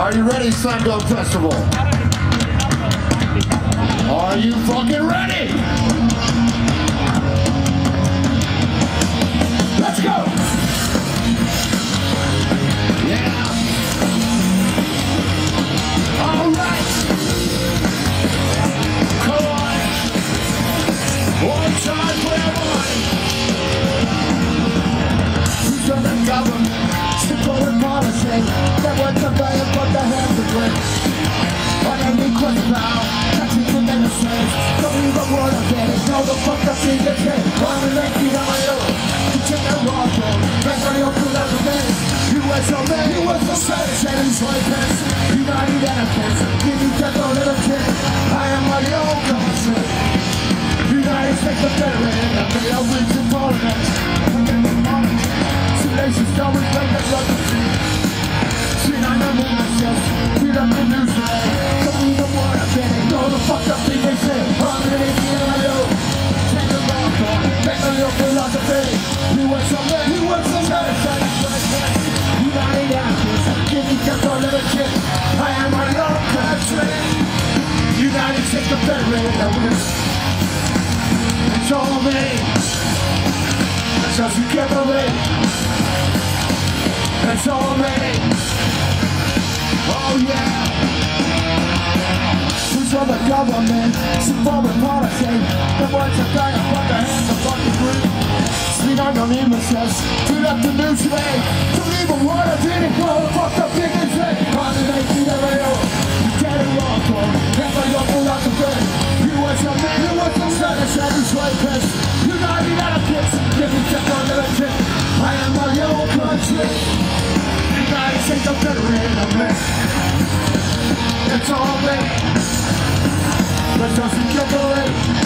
Are you ready, SlamDunk Festival? Are you fucking ready? Let's go! Yeah! Alright! Come on! One time for everyone! Who's on the government? Simple and policy. That went to buy and put the hands of drink. On any question now, catching the medicines. Don't even want to get it. No, the fuck up in the kid. I'm a lady on my own. You take that rock road. That's why you're cool as a man. You were so man, you were so sad. Said in sweatpants. United Anarchists. Give me just a little kid. I am my own country. United States of Federation. I made a wins in Parliament. Salacious, don't reflect that love to see. See, I know me myself. Feel up the news today. Don't even want to get it. Know the fucked up thing they say. I'm an idiot, I know. Take a round on. Make a little philosophy. You want some man, you want some man. United Anarchists. Give me just a little kid. I am my own country. United States of Federation. It's all me. Just get away. That's all me. Oh yeah. Who's on the government? Some foreign policy. The words are dying from the hands of fucking free. Sweet anonymous. Turn up the news today. Don't even want to did it. Go fuck up big and say. On the 19 area. You get it wrong, bro. Never your philosophy. You want some man, you want some status, and you swipe piss. United Anarchists. Give me just a little kid. I am my own country. United States of Federation. It's all me. But doesn't give away.